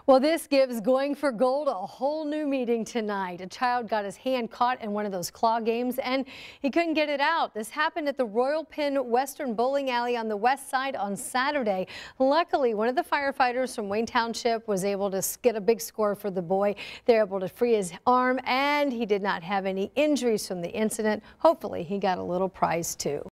Well, this gives Going for Gold a whole new meaning tonight. A child got his hand caught in one of those claw games and he couldn't get it out. This happened at the Royal Pin Western Bowling Alley on the west side on Saturday. Luckily, one of the firefighters from Wayne Township was able to get a big score for the boy. They were able to free his arm and he did not have any injuries from the incident. Hopefully, he got a little prize too.